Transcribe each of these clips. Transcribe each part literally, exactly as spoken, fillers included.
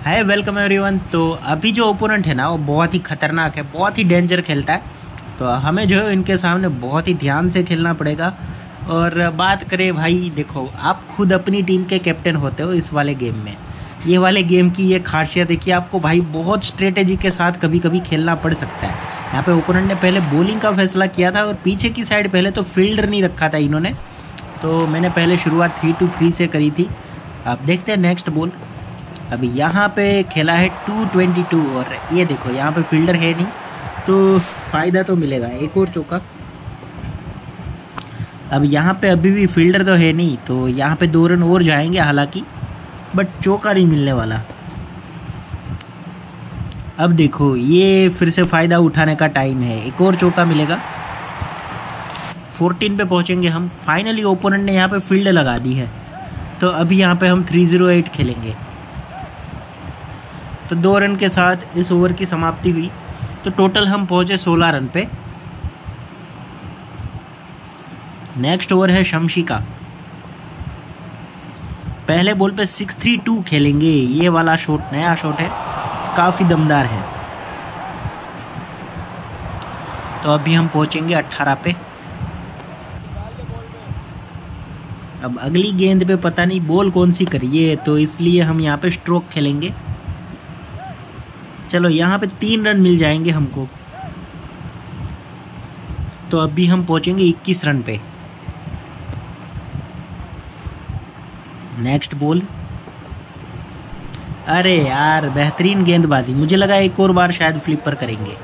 Hi welcome everyone. तो अभी जो ओपोनेंट है ना वो बहुत ही खतरनाक है, बहुत ही डेंजर खेलता है। तो हमें जो है इनके सामने बहुत ही ध्यान से खेलना पड़ेगा। और बात करें भाई, देखो आप खुद अपनी टीम के कैप्टन होते हो इस वाले गेम में। ये वाले गेम की ये खासियत है कि आपको भाई बहुत स्ट्रेटेजी के साथ कभी कभी खेलना पड़ सकता है। यहाँ पे ओपोनेंट ने पहले बॉलिंग का फैसला किया था और पीछे की साइड पहले तो फील्डर नहीं रखा था इन्होंने। तो मैंने पहले शुरुआत थ्री टू थ्री से करी थी। अब देखते हैं नेक्स्ट बॉल। अभी यहाँ पे खेला है टू ट्वेंटी टू और ये देखो यहाँ पे फील्डर है नहीं तो फ़ायदा तो मिलेगा, एक और चौका। अब यहाँ पे अभी भी फील्डर तो है नहीं तो यहाँ पे दो रन और जाएंगे हालांकि, बट चौका नहीं मिलने वाला। अब देखो ये फिर से फ़ायदा उठाने का टाइम है, एक और चौका मिलेगा। फोर्टीन पे पहुँचेंगे हम। फाइनली ओपोनेंट ने यहाँ पे फील्ड लगा दी है तो अभी यहाँ पे हम थ्री ज़ीरो एट खेलेंगे। तो दो रन के साथ इस ओवर की समाप्ति हुई। तो टोटल हम पहुँचे सोलह रन पे। नेक्स्ट ओवर है शमशी का। पहले बॉल पे सिक्स थ्री टू खेलेंगे। ये वाला शॉट नया शॉट है, काफ़ी दमदार है। तो अभी हम पहुँचेंगे अट्ठारह पे। अब अगली गेंद पे पता नहीं बॉल कौन सी करिए, तो इसलिए हम यहाँ पे स्ट्रोक खेलेंगे। चलो यहाँ पे तीन रन मिल जाएंगे हमको। तो अभी हम पहुँचेंगे इक्कीस रन पे। Next ball. अरे यार बेहतरीन गेंदबाजी, मुझे लगा एक और बार शायद फ्लिपर करेंगे।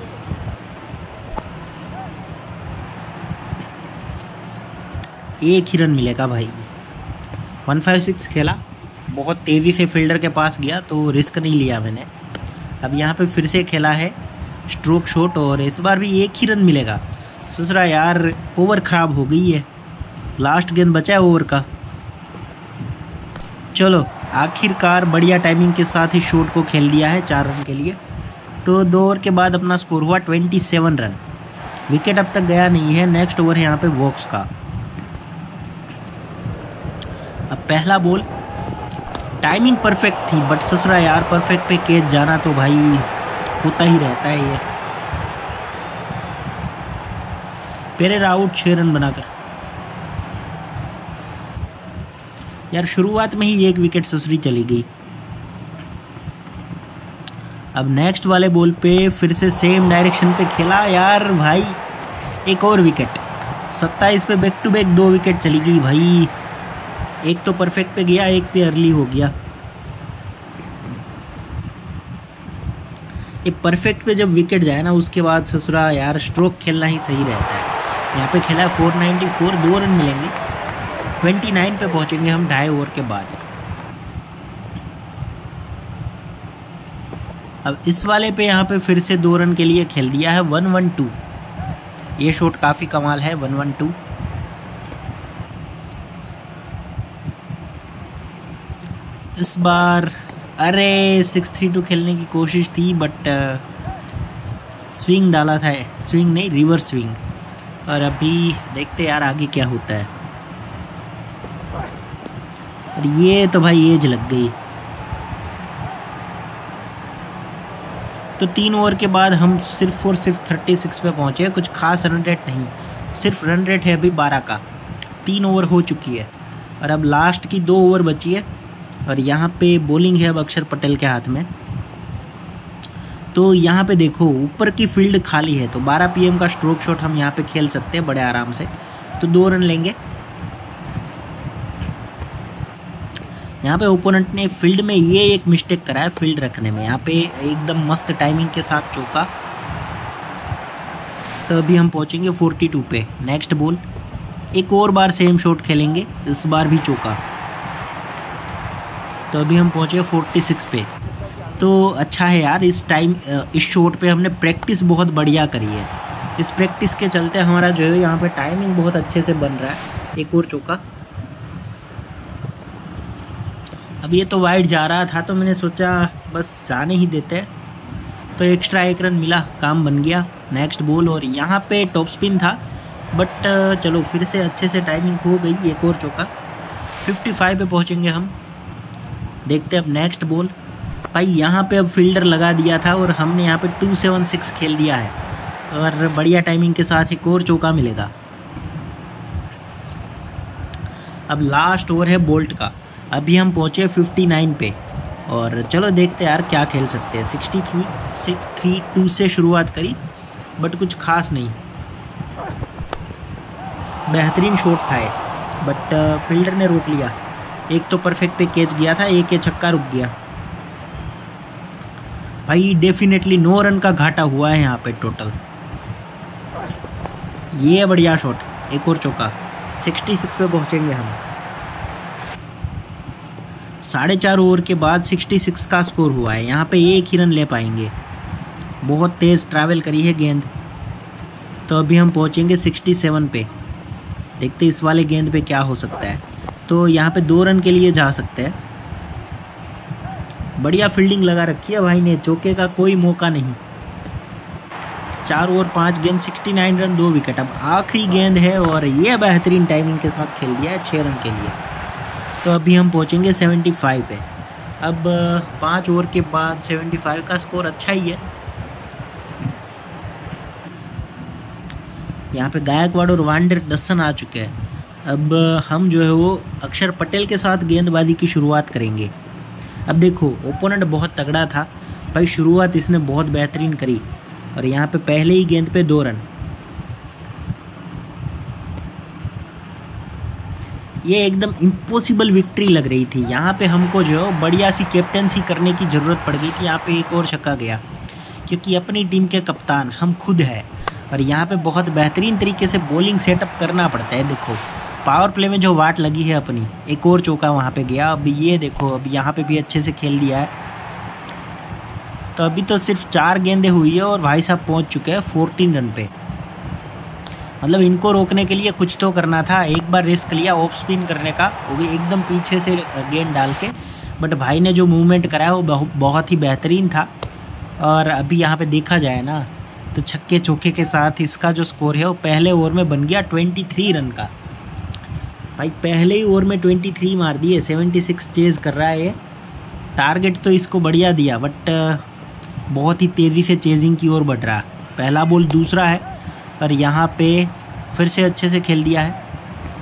एक ही रन मिलेगा भाई। वन फाइव सिक्स खेला, बहुत तेज़ी से फील्डर के पास गया तो रिस्क नहीं लिया मैंने। अब यहाँ पे फिर से खेला है स्ट्रोक शॉट और इस बार भी एक ही रन मिलेगा। ससुरा यार ओवर ख़राब हो गई है, लास्ट गेंद बचा है ओवर का। चलो आखिरकार बढ़िया टाइमिंग के साथ ही शॉट को खेल दिया है चार रन के लिए। तो दो ओवर के बाद अपना स्कोर हुआ ट्वेंटी सेवन रन। विकेट अब तक गया नहीं है। नेक्स्ट ओवर है यहाँ पे वॉक्स का। अब पहला बॉल, टाइमिंग परफेक्ट थी बट ससुरा यार परफेक्ट पे कैच जाना तो भाई होता ही रहता है ये। पेरेरा आउट छः रन बनाकर। यार शुरुआत में ही एक विकेट ससुरी चली गई। अब नेक्स्ट वाले बॉल पे फिर से सेम डायरेक्शन पे खेला यार भाई, एक और विकेट। सत्ताईस पे बैक टू बैक दो विकेट चली गई भाई। एक तो परफेक्ट पे गया, एक पे अर्ली हो गया। ये परफेक्ट पे जब विकेट जाए ना उसके बाद ससुरा यार स्ट्रोक खेलना ही सही रहता है। यहाँ पे खेला है फोर नाइन्टी फोर, दो रन मिलेंगे। ट्वेंटी नाइन पे पहुँचेंगे हम ढाई ओवर के बाद। अब इस वाले पे यहाँ पे फिर से दो रन के लिए खेल दिया है वन वन टू। ये शॉट काफ़ी कमाल है, वन वन टू। इस बार अरे सिक्स थ्री टू खेलने की कोशिश थी बट स्विंग डाला था, स्विंग नहीं रिवर्स स्विंग। और अभी देखते यार आगे क्या होता है। और ये तो भाई एज लग गई। तो तीन ओवर के बाद हम सिर्फ और सिर्फ थर्टी सिक्स पे पहुँचे। कुछ खास रन रेट नहीं, सिर्फ रन रेट है अभी बारह का। तीन ओवर हो चुकी है और अब लास्ट की दो ओवर बची है। और यहाँ पे बॉलिंग है अब अक्षर पटेल के हाथ में। तो यहाँ पे देखो ऊपर की फील्ड खाली है तो बारह पी एम का स्ट्रोक शॉट हम यहाँ पे खेल सकते हैं बड़े आराम से। तो दो रन लेंगे। यहाँ पे ओपोनेंट ने फील्ड में ये एक मिस्टेक करा है फील्ड रखने में। यहाँ पे एकदम मस्त टाइमिंग के साथ चौका। तो अभी हम पहुँचेंगे फोर्टी टू पे। नेक्स्ट बॉल, एक और बार सेम शॉट खेलेंगे, इस बार भी चौका। तो अभी हम पहुँचे फोर्टी सिक्स पे। तो अच्छा है यार, इस टाइम इस शॉट पे हमने प्रैक्टिस बहुत बढ़िया करी है। इस प्रैक्टिस के चलते हमारा जो है यहाँ पे टाइमिंग बहुत अच्छे से बन रहा है। एक और चौका। अब ये तो वाइड जा रहा था तो मैंने सोचा बस जाने ही देते हैं। तो एक्स्ट्रा एक रन मिला, काम बन गया। नेक्स्ट बॉल और यहाँ पे टॉप स्पिन था बट चलो फिर से अच्छे से टाइमिंग हो गई। एक और चौका। फिफ्टी फाइव पे पहुँचेंगे हम। देखते हैं अब नेक्स्ट बॉल। भाई यहाँ पे अब फील्डर लगा दिया था और हमने यहाँ पे टू सेवन सिक्स खेल दिया है और बढ़िया टाइमिंग के साथ एक और चौका मिलेगा। अब लास्ट ओवर है बोल्ट का। अभी हम पहुँचे फिफ्टी नाइन पे और चलो देखते यार क्या खेल सकते हैं। Sixty three six three two से शुरुआत करी बट कुछ खास नहीं। बेहतरीन शॉट था ये बट फील्डर ने रोक लिया। एक तो परफेक्ट पे कैच गया था, एक ये छक्का रुक गया। भाई डेफिनेटली नौ रन का घाटा हुआ है यहाँ पे टोटल। ये बढ़िया शॉट, एक और चौका। सिक्सटी सिक्स पे पहुँचेंगे हम। साढ़े चार ओवर के बाद सिक्सटी सिक्स का स्कोर हुआ है। यहाँ पे एक ही रन ले पाएंगे। बहुत तेज़ ट्रैवल करी है गेंद। तो अभी हम पहुँचेंगे सिक्सटी सेवन पे। देखते इस वाले गेंद पे क्या हो सकता है। तो यहाँ पे दो रन के लिए जा सकते हैं। बढ़िया फील्डिंग लगा रखी है भाई ने, चौके का कोई मौका नहीं। चार ओवर पाँच गेंद, सिक्सटी नाइन रन, दो विकेट। अब आखिरी गेंद है और ये बेहतरीन टाइमिंग के साथ खेल दिया है छः रन के लिए। तो अभी हम पहुँचेंगे सेवेंटी फाइव पे। अब पाँच ओवर के बाद सेवेंटी फाइव का स्कोर अच्छा ही है। यहाँ पे गायकवाड़ और वांडर दसन आ चुके हैं। अब हम जो है वो अक्षर पटेल के साथ गेंदबाजी की शुरुआत करेंगे। अब देखो ओपोनेंट बहुत तगड़ा था भाई, शुरुआत इसने बहुत बेहतरीन करी और यहाँ पे पहले ही गेंद पे दो रन। ये एकदम इम्पॉसिबल विक्ट्री लग रही थी। यहाँ पे हमको जो है बढ़िया सी कैप्टेंसी करने की ज़रूरत पड़ गई थी। यहाँ पे एक और छक्का गया क्योंकि अपनी टीम के कप्तान हम खुद हैं और यहाँ पे बहुत बेहतरीन तरीके से बॉलिंग सेटअप करना पड़ता है। देखो पावर प्ले में जो वाट लगी है अपनी, एक और चौका वहाँ पे गया। अब ये देखो अब यहाँ पे भी अच्छे से खेल दिया है। तो अभी तो सिर्फ चार गेंदें हुई है और भाई साहब पहुँच चुके हैं फोर्टीन रन पे। मतलब इनको रोकने के लिए कुछ तो करना था। एक बार रिस्क लिया ऑफ स्पिन करने का, वो भी एकदम पीछे से गेंद डाल के, बट भाई ने जो मूवमेंट कराया वो बहुत ही बेहतरीन था। और अभी यहाँ पे देखा जाए ना तो छक्के चौके के साथ इसका जो स्कोर है वो पहले ओवर में बन गया ट्वेंटी थ्री रन का। भाई पहले ही ओवर में ट्वेंटी थ्री मार दिए। सेवेंटी सिक्स चेज कर रहा है ये। टारगेट तो इसको बढ़िया दिया बट बहुत ही तेज़ी से चेजिंग की ओर बढ़ रहा। पहला बॉल दूसरा है और यहाँ पे फिर से अच्छे से खेल दिया है।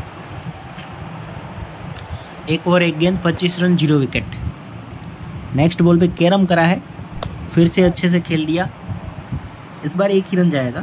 एक ओवर एक गेंद, पच्चीस run, zero wicket. Next ball पे कैरम करा है, फिर से अच्छे से खेल दिया। इस बार एक ही रन जाएगा।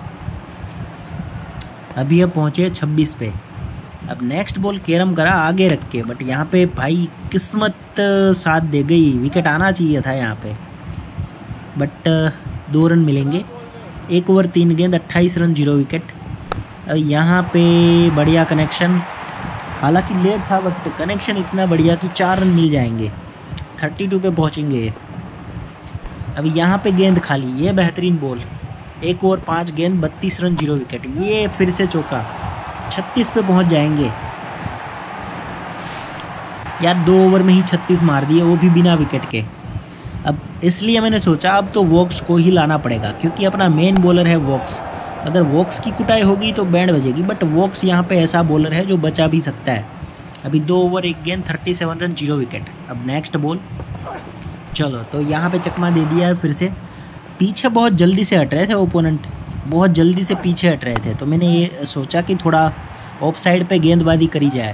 अभी अब पहुँचे छब्बीस पे। अब नेक्स्ट बॉल कैरम करा आगे रख के, बट यहाँ पे भाई किस्मत साथ दे गई। विकेट आना चाहिए था यहाँ पे बट दो रन मिलेंगे। एक ओवर तीन गेंद, अट्ठाईस रन, जीरो विकेट। अब यहाँ पे बढ़िया कनेक्शन, हालांकि लेट था बट कनेक्शन इतना बढ़िया कि चार रन मिल जाएंगे। थर्टी टू पे पहुँचेंगे। अब यहाँ पे गेंद खाली, ये बेहतरीन बॉल। एक ओवर पाँच गेंद, बत्तीस रन, जीरो विकेट। ये फिर से चौका, छत्तीस पे पहुँच जाएंगे। यार दो ओवर में ही छत्तीस मार दिए, वो भी बिना विकेट के। अब इसलिए मैंने सोचा अब तो वॉक्स को ही लाना पड़ेगा क्योंकि अपना मेन बॉलर है वॉक्स। अगर वॉक्स की कुटाई होगी तो बैंड बजेगी, बट वॉक्स यहाँ पे ऐसा बॉलर है जो बचा भी सकता है। अभी दो ओवर एक गेंद, thirty seven run, zero wicket. अब नेक्स्ट बॉल, चलो तो यहाँ पे चकमा दे दिया है फिर से। पीछे बहुत जल्दी से हट रहे थे ओपोनेंट, बहुत जल्दी से पीछे हट रहे थे, तो मैंने ये सोचा कि थोड़ा ऑफ साइड पे गेंदबाजी करी जाए।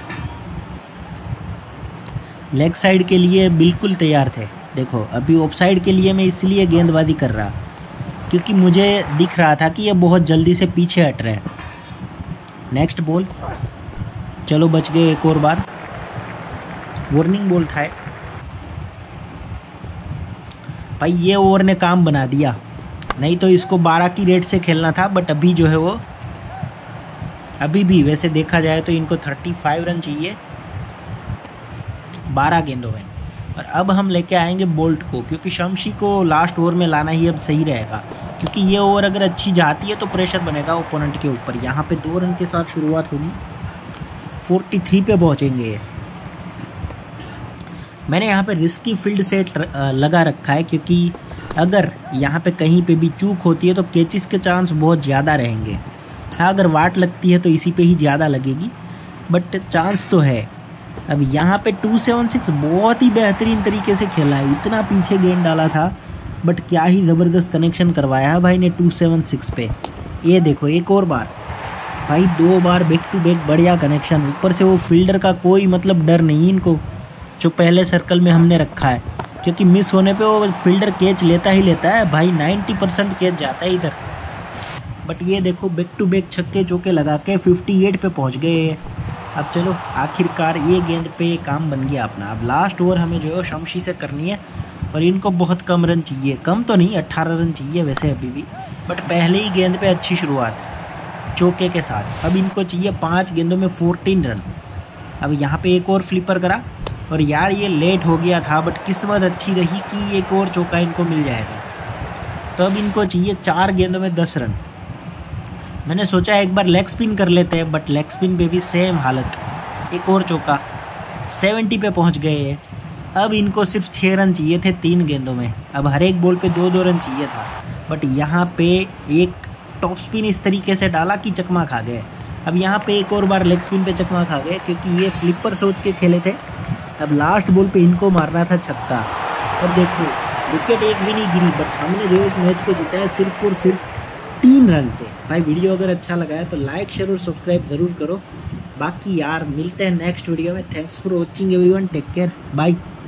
लेग साइड के लिए बिल्कुल तैयार थे। देखो अभी ऑफ साइड के लिए मैं इसलिए गेंदबाजी कर रहा क्योंकि मुझे दिख रहा था कि ये बहुत जल्दी से पीछे हट रहे हैं। नेक्स्ट बॉल, चलो बच गए एक और बार। वार्निंग बॉल था भाई, ये ओवर ने काम बना दिया। नहीं तो इसको बारह की रेट से खेलना था, बट अभी जो है वो अभी भी वैसे देखा जाए तो इनको पैंतीस रन चाहिए बारह गेंदों में। और अब हम लेके आएंगे बोल्ट को, क्योंकि शमशी को लास्ट ओवर में लाना ही अब सही रहेगा, क्योंकि ये ओवर अगर अच्छी जाती है तो प्रेशर बनेगा ओपोनेंट के ऊपर। यहाँ पे दो रन के साथ शुरुआत होगी, तैंतालीस पे पहुँचेंगे। मैंने यहाँ पे रिस्की फील्ड सेट लगा रखा है, क्योंकि अगर यहाँ पे कहीं पे भी चूक होती है तो कैचेस के चांस बहुत ज़्यादा रहेंगे। हाँ, अगर वाट लगती है तो इसी पे ही ज़्यादा लगेगी, बट चांस तो है। अब यहाँ पे टू सेवन सिक्स बहुत ही बेहतरीन तरीके से खेला है, इतना पीछे गेंद डाला था बट क्या ही ज़बरदस्त कनेक्शन करवाया है भाई ने टू सेवन सिक्स पे। ये देखो एक और बार भाई, दो बार बैक टू बैक बढ़िया कनेक्शन, ऊपर से वो फील्डर का कोई मतलब डर नहीं इनको, जो पहले सर्कल में हमने रखा है, क्योंकि मिस होने पे वो फील्डर कैच लेता ही लेता है भाई, नाइन्टी परसेंट कैच जाता है इधर। बट ये देखो बैक टू बैक छक्के चौके लगा के अट्ठावन पे पहुंच गए। अब चलो आखिरकार ये गेंद पे काम बन गया अपना। अब लास्ट ओवर हमें जो है शमशी से करनी है और इनको बहुत कम रन चाहिए, कम तो नहीं अट्ठारह रन चाहिए वैसे अभी भी, बट पहले ही गेंद पे अच्छी शुरुआत चौके के साथ। अब इनको चाहिए पाँच गेंदों में चौदह रन। अब यहाँ पे एक और फ्लिपर करा और यार ये लेट हो गया था बट किस्मत अच्छी रही कि एक और चौका इनको मिल जाएगा। तो अब इनको चाहिए चार गेंदों में दस रन। मैंने सोचा एक बार लेग स्पिन कर लेते हैं बट लेग स्पिन पे भी सेम हालत, एक और चौका, सत्तर पे पहुंच गए हैं। अब इनको सिर्फ छः रन चाहिए थे तीन गेंदों में, अब हर एक बॉल पे दो दो रन चाहिए था, बट यहाँ पे एक टॉप स्पिन इस तरीके से डाला कि चकमा खा गए। अब यहाँ पे एक और बार लेग स्पिन पे चकमा खा गए क्योंकि ये फ्लिपर सोच के खेले थे। अब लास्ट बॉल पे इनको मारना था छक्का और देखो विकेट एक भी नहीं गिरी, बट हमने जो इस मैच को जीता है सिर्फ और सिर्फ तीन रन से। भाई वीडियो अगर अच्छा लगा है तो लाइक शेयर और सब्सक्राइब ज़रूर करो। बाकी यार मिलते हैं नेक्स्ट वीडियो में। Thanks for watching everyone, take care, bye.